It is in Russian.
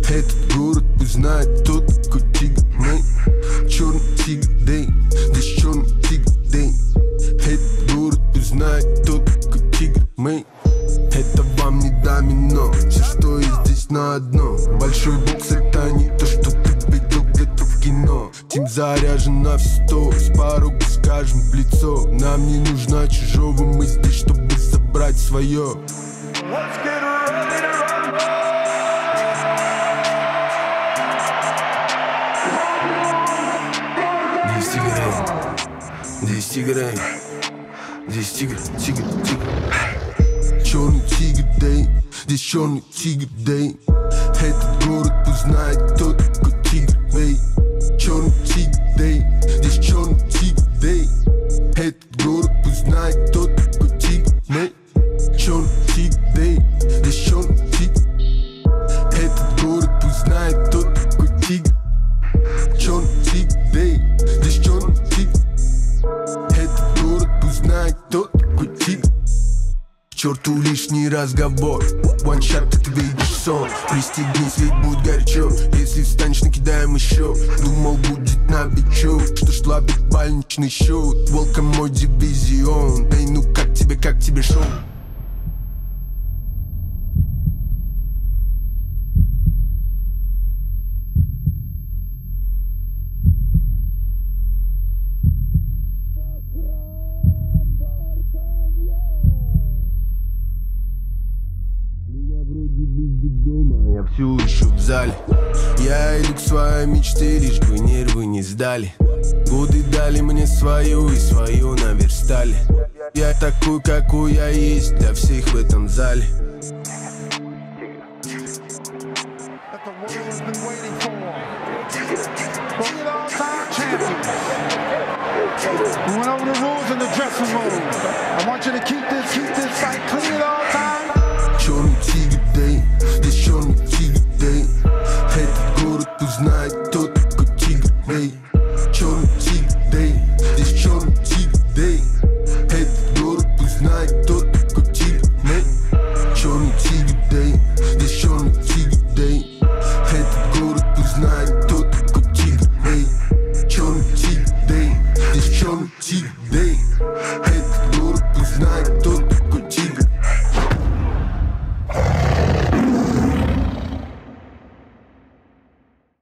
Этот город пусть знает, кто такой тигр, мэй. Черный тигр, дэй, здесь черный тигр, дэй. Этот город пусть знает, кто такой тигр, мэй. Это вам не домино, все, что есть здесь на одно. Большой бокс, это не то, что ты видел где-то в кино. Тим заряжен на все 100, с порога скажем в лицо. Нам не нужна чужого, мы здесь, чтобы забрать свое. Здесь тигр, здесь тигр, тигр, тигр. Черный тигр, дэй, здесь черный тигр, дэй. Этот город пусть знает, кто такой тигр, дэй. Черный тигр, дэй, здесь черный тигр, дэй. Этот город пусть знает, кто такой тигр, дэй. Черный тигр, дэй, здесь черный тигр. Этот город пусть знает, кто такой тигр. Черный тигр, дэй, здесь черный тигр. Этот город пусть знает, кто такой тигр. К черту лишний разговор. One shot, ты видишь сон. Пристегнись, ведь будет горячо. Если встанешь, накидаем еще. Думал, будет на бичо. Что ж, лапит больничный счет. Волком мой дивизион. Эй, ну как тебе шоу? Я все еще в зале. Я иду к своей мечте, лишь бы нервы не сдали. Годы дали мне свою и свою наверстали. Я такой, какой я есть для всех в этом зале. We went over the rules in the dressing room. I want you to keep this fight clean at all times.